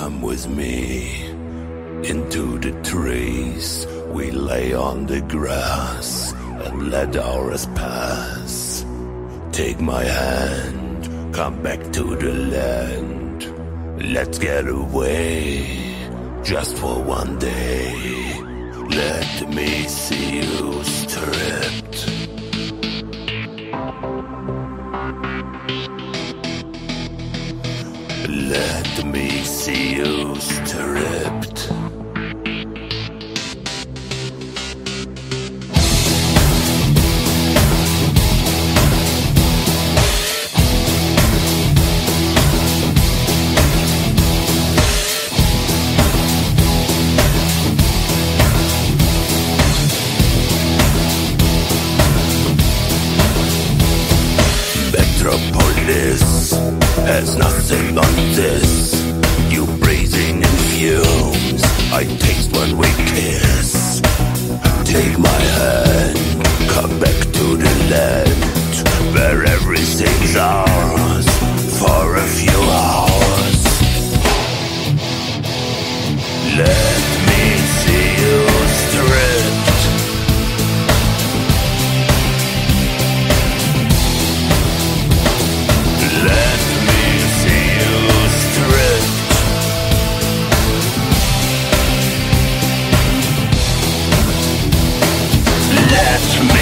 Come with me into the trees. We lay on the grass and let hours pass. Take my hand, come back to the land. Let's get away, just for one day. Let me see you stripped. Let me see you stripped. Metropolis has nothing on this. You breathing in fumes, I taste when we kiss. Take my hand, come back to the land where everything's ours for a few hours. Let me see you stripped. Let me see you stripped. Let me